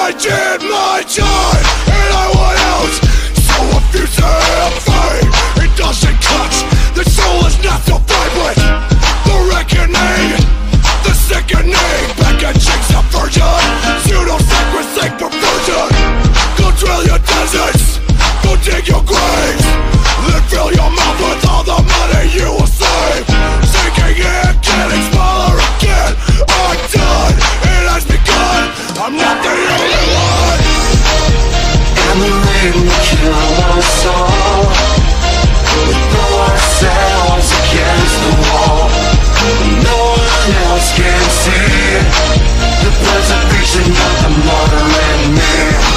I did my time and I went out. So if you say I'm fame, it doesn't cut. The soul is not so vibrant. The reckoning, the sickening. Back at chicks a virgin. Pseudo-sacred perversion. Go drill your deserts, go dig your graves, then fill your mouth with all the money you will save. Sinking in, getting smaller again. I'm done, it has begun. I'm not the only one. And the rain will kill us all. We throw ourselves against the wall. No one else can see the preservation of the mother and me.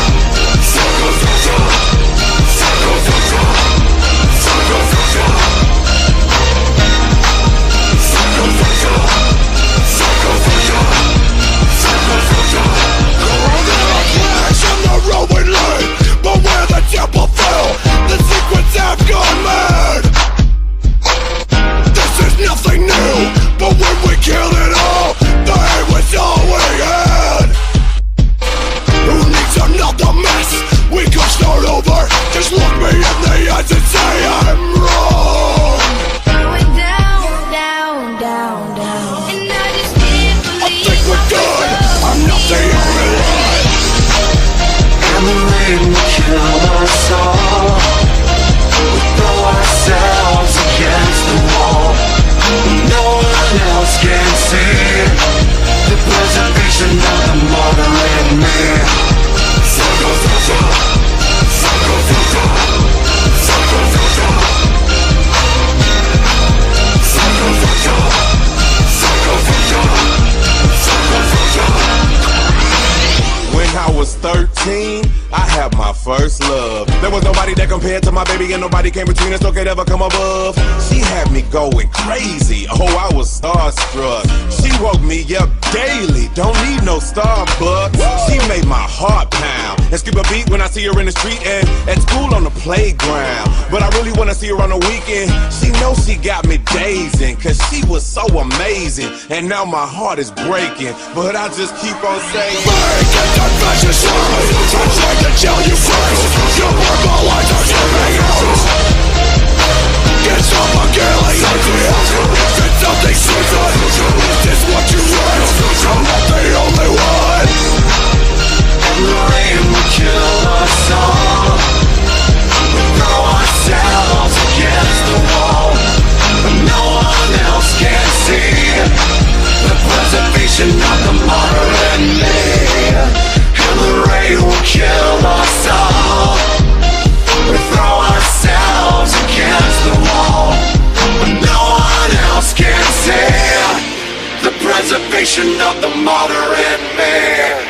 Just look me in the eyes and say I'm wrong. Going down, down, down, down. And I just can't believe I think we're good, I'm not the only one. And the rain will kill us all. We throw ourselves against the wall. No one else can see the preservation of the mother and me. When I was 13, I had my first love. There was nobody that compared to my baby, and nobody came between us or could ever come above. She had me going crazy, oh I was starstruck. She woke me up daily, don't need no Starbucks. She made my heart pound and skip a beat when I see her in the street and at school on the playground. But I really wanna see her on the weekend. She knows she got me dazing, cause she was so amazing. And now my heart is breaking, but I just keep on saying, fascist lies, I'm trying to tell you first. Your verbalizer screaming out. Get some ungainly ideas. Is it something stupid? Is this what you want? I'm not the only one. And the rain will kill us all. We throw ourselves against the wall, but no one else can see the preservation of the mother and me. And the rain will kill us all. We throw ourselves against the wall, but no one else can see the preservation of the mother and me.